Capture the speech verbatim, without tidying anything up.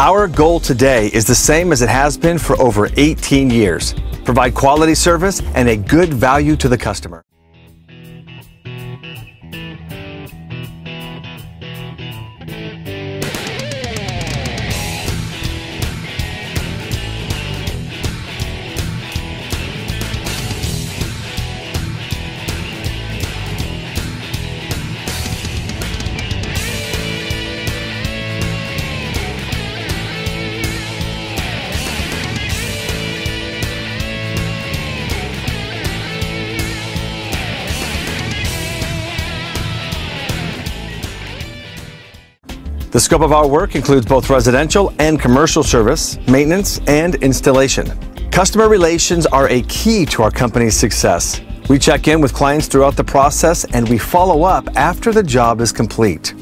Our goal today is the same as it has been for over eighteen years. Provide quality service and a good value to the customer. The scope of our work includes both residential and commercial service, maintenance, and installation. Customer relations are a key to our company's success. We check in with clients throughout the process and we follow up after the job is complete.